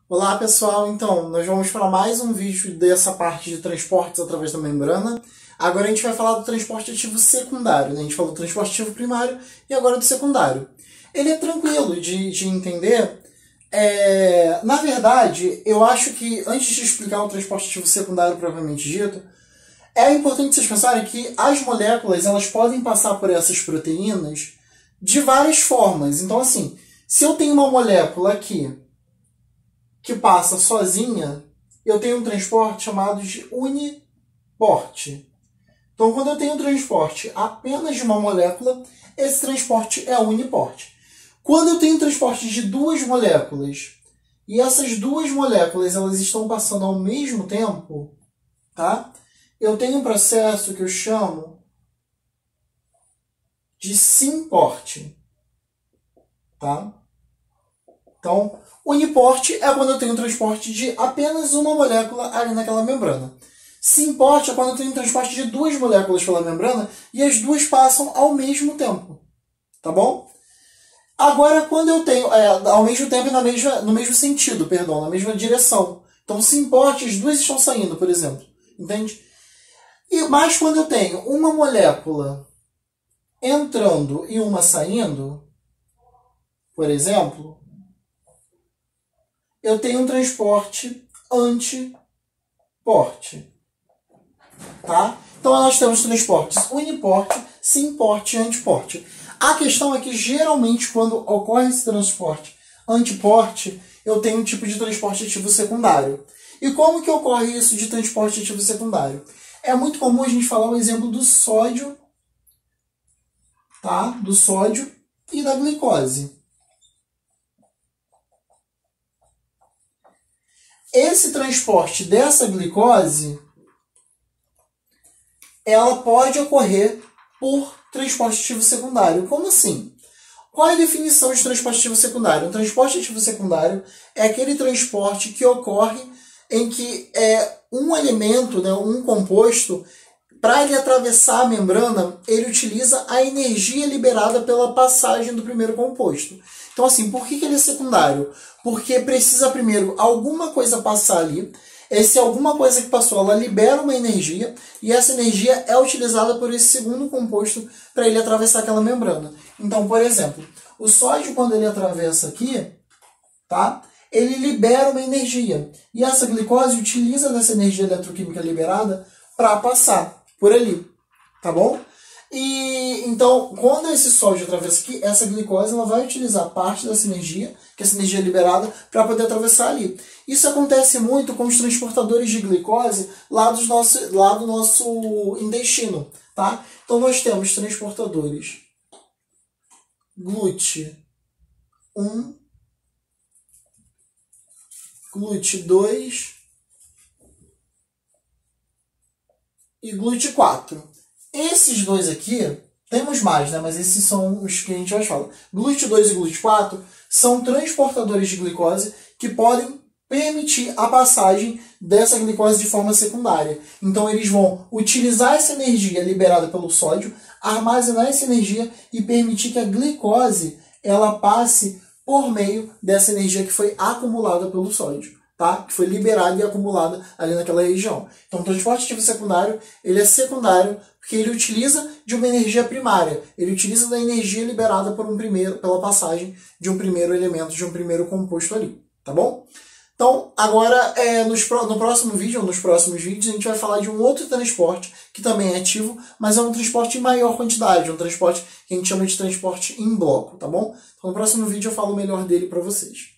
Olá pessoal, então nós vamos para mais um vídeo dessa parte de transportes através da membrana. Agora a gente vai falar do transporte ativo secundário, né? A gente falou do transporte ativo primário e agora do secundário. Ele é tranquilo de entender. Na verdade, eu acho que antes de explicar o transporte ativo secundário propriamente dito, é importante vocês pensarem que as moléculas elas podem passar por essas proteínas de várias formas. Então assim, se eu tenho uma molécula aqui que passa sozinha, eu tenho um transporte chamado de uniporte. Então, quando eu tenho um transporte apenas de uma molécula, esse transporte é uniporte. Quando eu tenho um transporte de duas moléculas, e essas duas moléculas elas estão passando ao mesmo tempo, tá? Eu tenho um processo que eu chamo de simporte, tá? Então, uniporte é quando eu tenho um transporte de apenas uma molécula ali naquela membrana. Simporte é quando eu tenho um transporte de duas moléculas pela membrana e as duas passam ao mesmo tempo. Tá bom? Agora, quando eu tenho ao mesmo tempo e no mesmo sentido, perdão, na mesma direção. Então, simporte, as duas estão saindo, por exemplo. Entende? Mas quando eu tenho uma molécula entrando e uma saindo, por exemplo, eu tenho um transporte antiporte. Tá? Então, nós temos transportes uniporte, simporte e antiporte. A questão é que, geralmente, quando ocorre esse transporte antiporte, eu tenho um tipo de transporte ativo secundário. E como que ocorre isso de transporte ativo secundário? É muito comum a gente falar o exemplo do sódio, tá? Do sódio e da glicose. Esse transporte dessa glicose, ela pode ocorrer por transporte ativo secundário. Como assim? Qual é a definição de transporte ativo secundário? Um transporte ativo secundário é aquele transporte que ocorre em que um elemento, né, um composto, para ele atravessar a membrana, ele utiliza a energia liberada pela passagem do primeiro composto. Então, assim, por que ele é secundário? Porque precisa primeiro alguma coisa passar ali. Se alguma coisa que passou, ela libera uma energia e essa energia é utilizada por esse segundo composto para ele atravessar aquela membrana. Então, por exemplo, o sódio, quando ele atravessa aqui, tá? Ele libera uma energia. E essa glicose utiliza dessa energia eletroquímica liberada para passar por ali. Tá bom? E então, quando esse sódio atravessa aqui, essa glicose ela vai utilizar parte dessa energia, que é essa energia liberada, para poder atravessar ali. Isso acontece muito com os transportadores de glicose lá do nosso intestino. Tá? Então, nós temos transportadores GLUT1, GLUT2 e GLUT4. Esses dois aqui, temos mais, né? Mas esses são os que a gente vai falar. GLUT2 e GLUT4 são transportadores de glicose que podem permitir a passagem dessa glicose de forma secundária. Então, eles vão utilizar essa energia liberada pelo sódio, armazenar essa energia e permitir que a glicose ela passe por meio dessa energia que foi acumulada pelo sódio. Tá? Que foi liberada e acumulada ali naquela região. Então, o transporte ativo secundário, ele é secundário porque ele utiliza de uma energia primária. Ele utiliza da energia liberada pela passagem de um primeiro elemento, de um primeiro composto ali. Tá bom? Então, agora, no próximo vídeo, ou nos próximos vídeos, a gente vai falar de um outro transporte que também é ativo, mas é um transporte em maior quantidade, um transporte que a gente chama de transporte em bloco, tá bom? Então, no próximo vídeo eu falo melhor dele para vocês.